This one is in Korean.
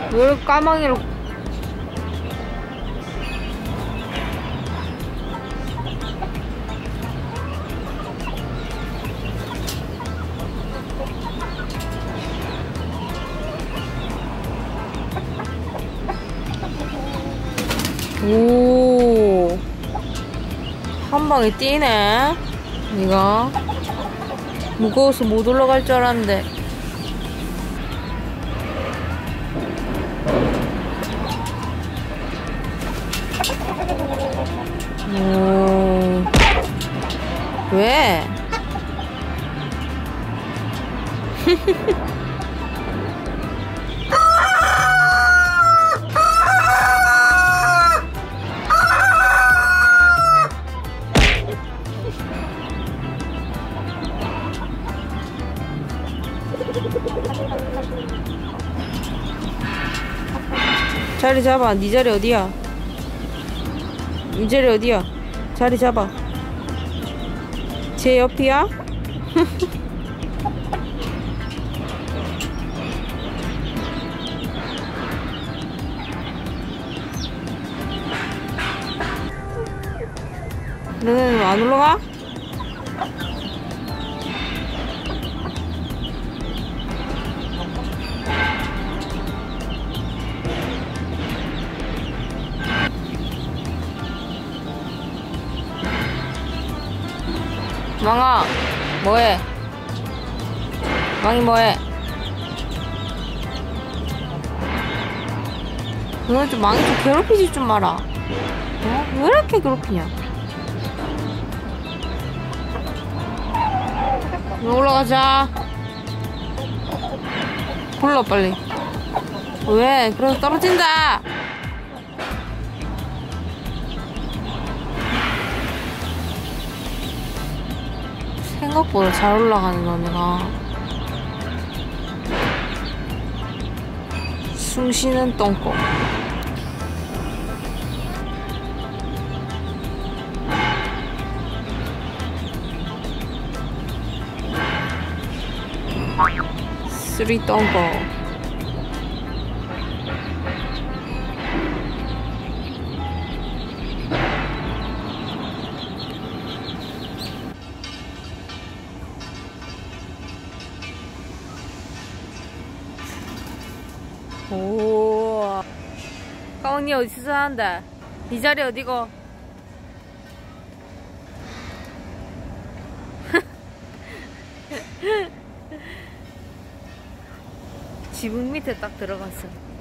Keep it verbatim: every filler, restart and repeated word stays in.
왜 이렇게 까망이로. 오, 한 방에 뛰네. 이거 무거워서 못 올라갈 줄 알았는데. 오, 왜? 자리 잡아. 네 자리 어디야? 이 자리 어디야? 자리 잡아. 제 옆이야? 너는 안 올라가? 망아, 뭐해? 망이 뭐해? 너는 좀 망이 좀 괴롭히지 좀 마라. 어? 왜 이렇게 괴롭히냐? 올라가자. 불러 빨리. 왜? 그래서 떨어진다. 생각보다 잘 올라가는 너네가. 숨쉬는 똥꼬. 쓰리 똥꼬. 오, 가온이 어디서 한다? 이 자리 어디고? 지붕 밑에 딱 들어갔어.